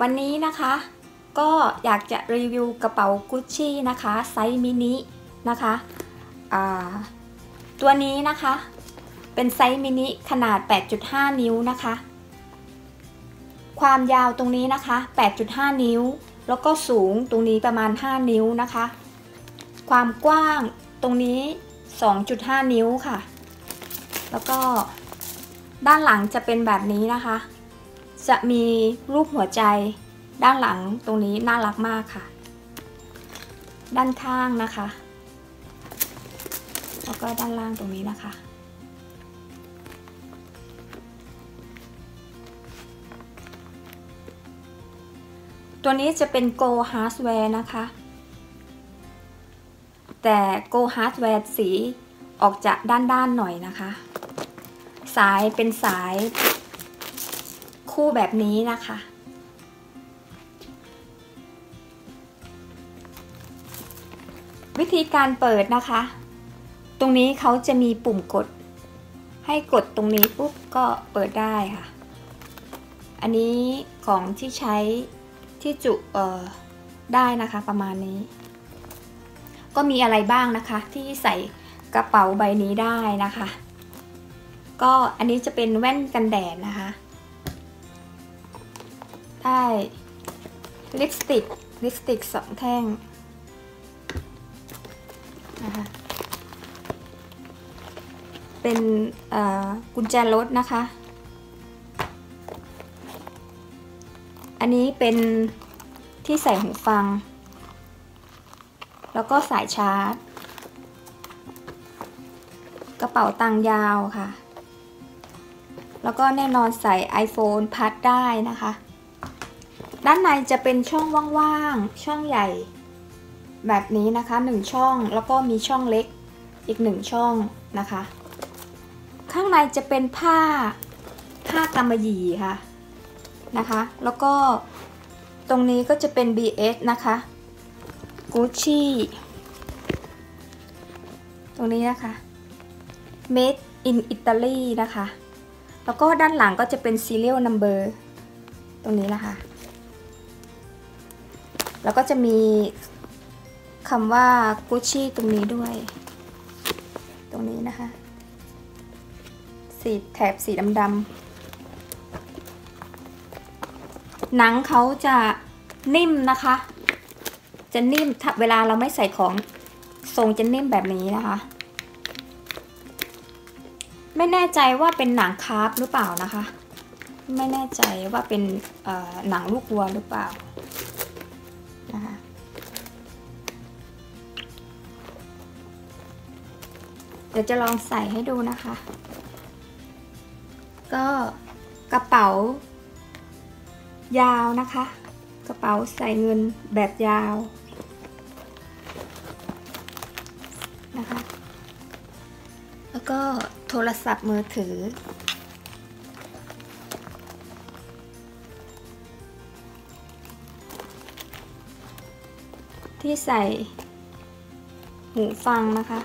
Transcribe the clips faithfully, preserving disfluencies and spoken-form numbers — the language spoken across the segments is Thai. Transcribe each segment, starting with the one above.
วันนี้นะคะก็อยากจะรีวิวกระเป๋ากุชชี่นะคะไซส์มินินะคะตัวนี้นะคะเป็นไซส์มินิขนาด แปดจุดห้า นิ้วนะคะความยาวตรงนี้นะคะ แปดจุดห้า นิ้วแล้วก็สูงตรงนี้ประมาณห้านิ้วนะคะความกว้างตรงนี้ สองจุดห้า นิ้วค่ะแล้วก็ด้านหลังจะเป็นแบบนี้นะคะจะมีรูปหัวใจด้านหลังตรงนี้น่ารักมากค่ะด้านข้างนะคะแล้วก็ด้านล่างตรงนี้นะคะตัวนี้จะเป็น Go Hardware นะคะแต่ Go Hardware สีออกจากด้านๆหน่อยนะคะสายเป็นสายคู่แบบนี้นะคะวิธีการเปิดนะคะตรงนี้เขาจะมีปุ่มกดให้กดตรงนี้ปุ๊บก็เปิดได้ค่ะอันนี้ของที่ใช้ที่จุเอ่อได้นะคะประมาณนี้ก็มีอะไรบ้างนะคะที่ใส่กระเป๋าใบนี้ได้นะคะก็อันนี้จะเป็นแว่นกันแดดนะคะได้ลิปสติกลิปสติกสองแท่งนะคะเป็นกุญแจรถนะคะอันนี้เป็นที่ใส่หูฟังแล้วก็สายชาร์จกระเป๋าตังยาวค่ะแล้วก็แน่นอนใส่ iPhone พัดได้นะคะด้านในจะเป็นช่องว่างๆช่องใหญ่แบบนี้นะคะหนึ่งช่องแล้วก็มีช่องเล็กอีกหนึ่งช่องนะคะข้างในจะเป็นผ้าผ้ากำมะหยี่ค่ะนะคะแล้วก็ตรงนี้ก็จะเป็น บี เอส นะคะ Gucci ตรงนี้นะคะ Made in Italy นะคะแล้วก็ด้านหลังก็จะเป็น serial number ตรงนี้นะคะแล้วก็จะมีคำว่า Gucci ตรงนี้ด้วยตรงนี้นะคะสีแถบสีดำๆหนังเขาจะนิ่มนะคะจะนิ่มเวลาเราไม่ใส่ของทรงจะนิ่มแบบนี้นะคะไม่แน่ใจว่าเป็นหนังคาร์บหรือเปล่านะคะไม่แน่ใจว่าเป็นหนังลูกวัวหรือเปล่านะคะเดี๋ยวจะลองใส่ให้ดูนะคะก็กระเป๋ายาวนะคะกระเป๋าใส่เงินแบบยาวนะคะแล้วก็โทรศัพท์มือถือที่ใส่หูฟังนะคะ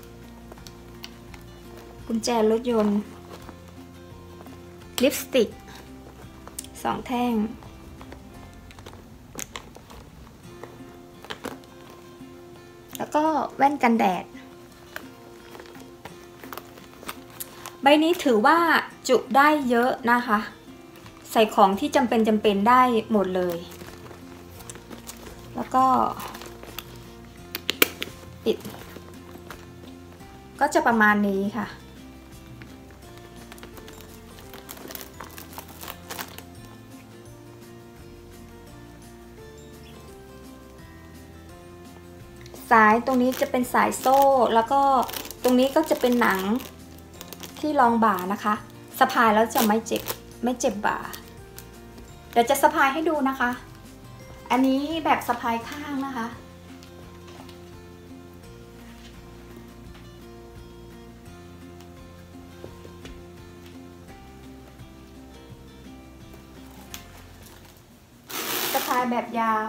กุญแจรถยนต์ลิปสติกสองแท่งแล้วก็แว่นกันแดดใบนี้ถือว่าจุได้เยอะนะคะใส่ของที่จำเป็นจำเป็นได้หมดเลยแล้วก็ปิดก็จะประมาณนี้ค่ะสายตรงนี้จะเป็นสายโซ่แล้วก็ตรงนี้ก็จะเป็นหนังที่รองบ่านะคะสะพายแล้วจะไม่เจ็บไม่เจ็บบ่าเดี๋ยวจะสะพายให้ดูนะคะอันนี้แบบสะพายข้างนะคะสะพายแบบยาว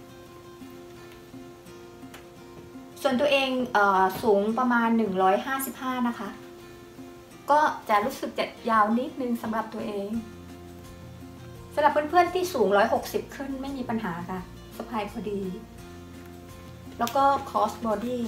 ส่วนตัวเองเอ่อสูงประมาณหนึ่งร้อยห้าสิบห้านะคะก็จะรู้สึกจะยาวนิดนึงสำหรับตัวเองสำหรับเพื่อนๆที่สูงหนึ่งร้อยหกสิบขึ้นไม่มีปัญหาค่ะสะพายพอดี แล้วก็คอสบอดี้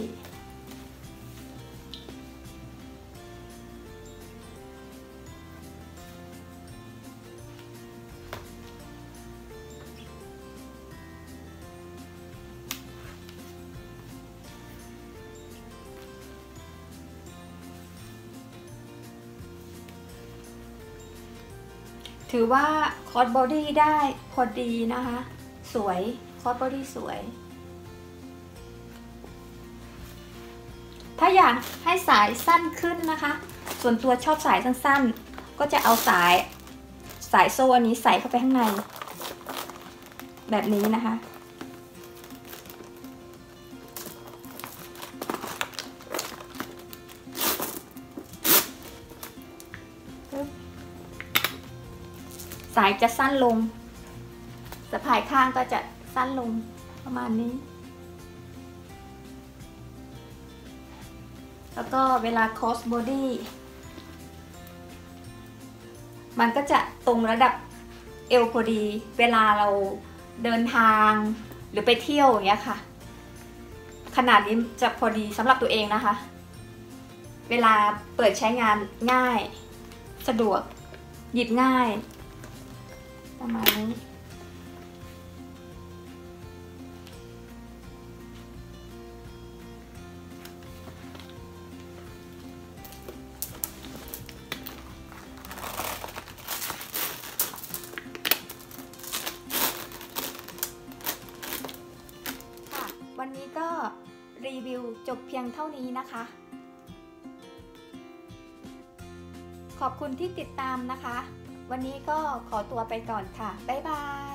ถือว่าคอสบอดี้ได้พอดีนะคะสวยคอสบอดี้สวยถ้าอยากให้สายสั้นขึ้นนะคะส่วนตัวชอบสายสั้นๆก็จะเอาสายสายโซ่อันนี้ใส่เข้าไปข้างในแบบนี้นะคะสายจะสั้นลงสะพายข้างก็จะสั้นลงประมาณนี้แล้วก็เวลา cross body มันก็จะตรงระดับเอวพอดีเวลาเราเดินทางหรือไปเที่ยวอย่างเงี้ยค่ะขนาดนี้จะพอดีสำหรับตัวเองนะคะเวลาเปิดใช้งานง่ายสะดวกหยิบง่ายประมาณนี้วันนี้ก็รีวิวจบเพียงเท่านี้นะคะขอบคุณที่ติดตามนะคะวันนี้ก็ขอตัวไปก่อนค่ะบ๊ายบาย